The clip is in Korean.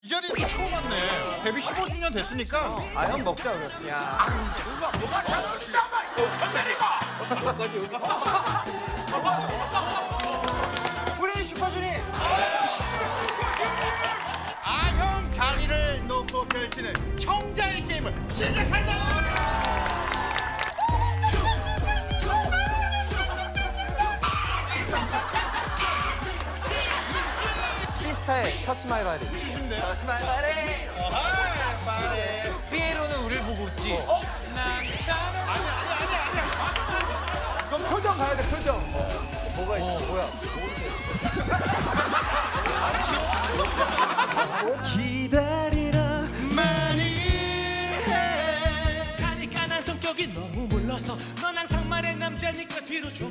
이 자리도 처음 왔네. 데뷔 15주년 됐으니까. 아, 형 먹자, 그래. 야. 뭐가 잘못했단 말이야, 선배님아! 여기까지, 여기. 우리 슈퍼주니! 형 자리를 놓고 펼치는 형자의 게임을 시작한다! 시스타의 터치 마이 바디. 터치 마이 바디. 피에로는 우리를 보고 웃지. 그럼 표정 가야 돼, 표정. 뭐가 있어, 뭐야. 기다리라 많이 해. 가니까 난 성격이 너무 몰라서 넌 항상 말해 남자니까 뒤로 줘.